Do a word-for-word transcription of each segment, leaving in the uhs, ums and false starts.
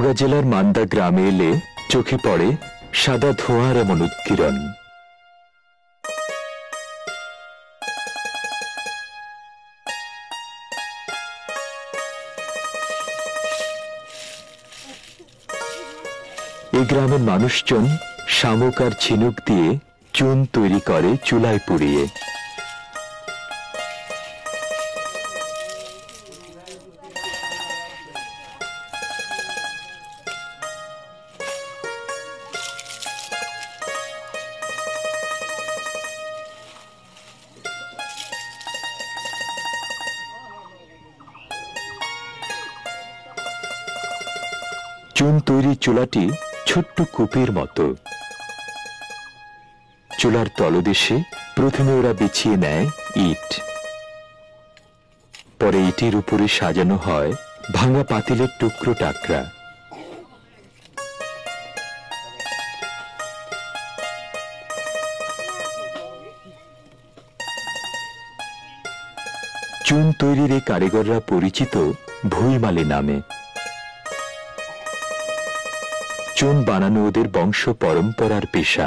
নওগাঁ জেলার মান্দা গ্রামে এলে চোখে পড়ে সাদা ধোঁয়ার এমন উৎকীর্ণ। এই গ্রামের মানুষজন শামুক আর ঝিনুক দিয়ে চুন তৈরি করে চুলায় পুড়িয়ে। চুন তৈরি চুলাটি ছোট্ট কূপের মতো। চুলার তলদেশে প্রথমে ওরা বিছিয়ে নেয় ইট, পরে ইটের উপরে সাজানো হয় ভাঙা পাতিলের টুকরো টাকরা। চুন তৈরির এই কারিগররা পরিচিত ভুইমালি নামে। চুন বানানো ওদের বংশ পরম্পরার পেশা।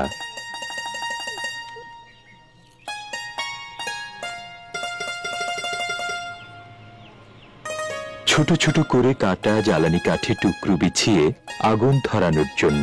ছোট ছোট করে কাটা জ্বালানি কাঠে টুকরো বিছিয়ে আগুন ধরানোর জন্য।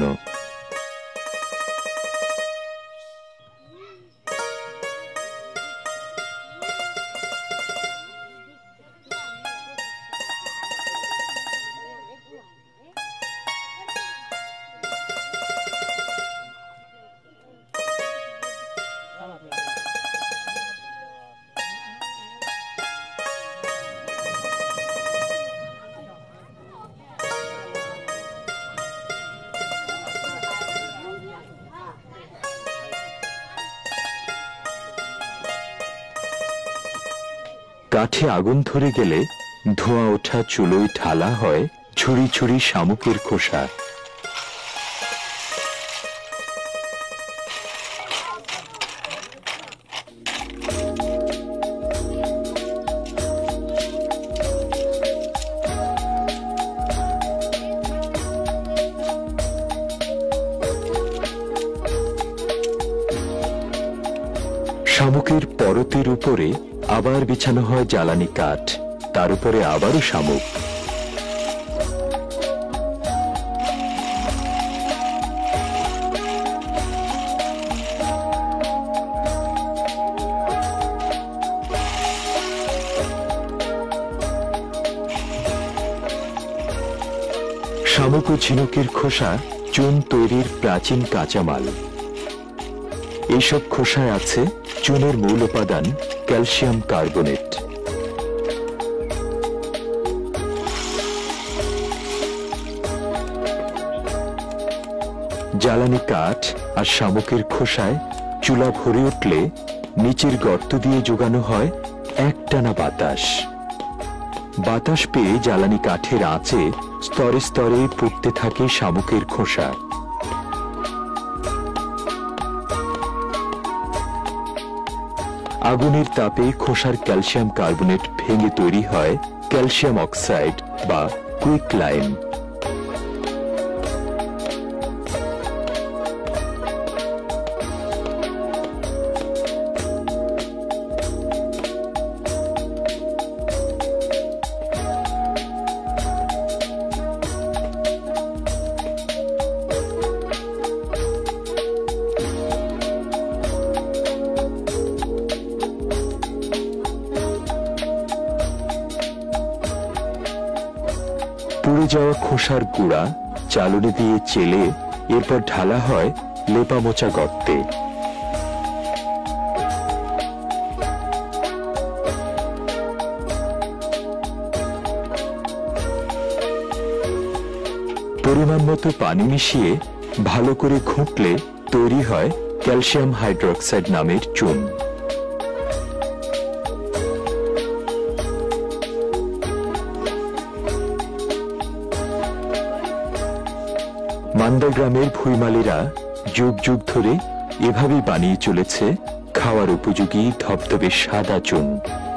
কাঠে আগুন ধরে গেলে ধোঁয়া ওঠা চুলোয় ঢালা হয় ছুরি ছুরি শামুকের খোসা। শামুকের পরতের উপরে আবার বিছানো হয় জ্বালানি কাঠ, তার উপরে আবারও শামুক। শামুক ও ঝিনুকের খোসা চুন তৈরির প্রাচীন কাঁচামাল। এইসব খোসায় আছে চুনের মূল উপাদান ক্যালসিয়াম কার্বনেট। জ্বালানি কাঠ আর শামুকের খোসায় চুলা ভরে উঠলে নিচের গর্ত দিয়ে যোগানো হয় একটানা বাতাস। বাতাস পেয়ে জ্বালানি কাঠের আঁচে স্তরে স্তরে ফুটতে থাকে শামুকের খোসা। আগুনের তাপে খোসার ক্যালসিয়াম কার্বনেট ভেঙে তৈরি হয় ক্যালসিয়াম অক্সাইড বা কুইক লাইম। পুড়ে যাওয়া খোসার গুঁড়া চালনি দিয়ে চেলে এরপর ঢালা হয় লেপা মোচা গর্তে। পরিমাণ মতো পানি মিশিয়ে ভালো করে ঘুঁটলে তৈরি হয় ক্যালসিয়াম হাইড্রোক্সাইড নামের চুন। মান্দা গ্রামের ভুইমালিরা যুগ যুগ ধরে এভাবেই বানিয়ে চলেছে খাওয়ার উপযোগী ধবধবে সাদা চুন।